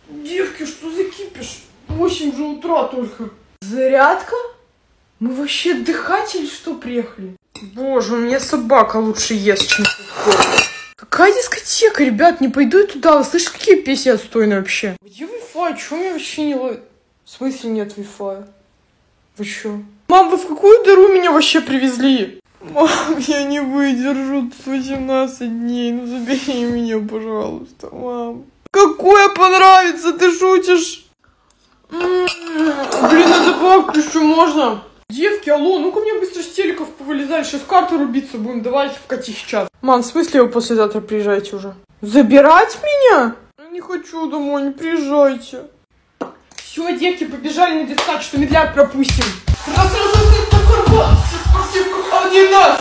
Девки, что за кипиш? 8 же утра только. Зарядка? Мы вообще отдыхать или что приехали? Боже, у меня собака лучше ест, чем тут. Какая дискотека, ребят? Не пойду я туда. Вы слышите, какие песни отстойные вообще? Где Wi-Fi? Чего меня вообще не ловит? В смысле нет Wi-Fi? Вы чё? Мам, вы в какую дыру меня вообще привезли? Мам, я не выдержу 18 дней. Ну забери меня, пожалуйста, мам. Какое понравится? Ты шутишь? Блин, на добавку еще можно? Девки, алло, ну-ка мне быстро с телеков повылезали. Сейчас в карты рубиться будем. Давайте вкати сейчас. Мам, в смысле вы послезавтра приезжаете уже? Забирать меня? Я не хочу домой, не приезжайте. Все, девки, побежали на диспатч, что медляк пропустим. Нас разозлит на корпорацию, спортивку 1 нас.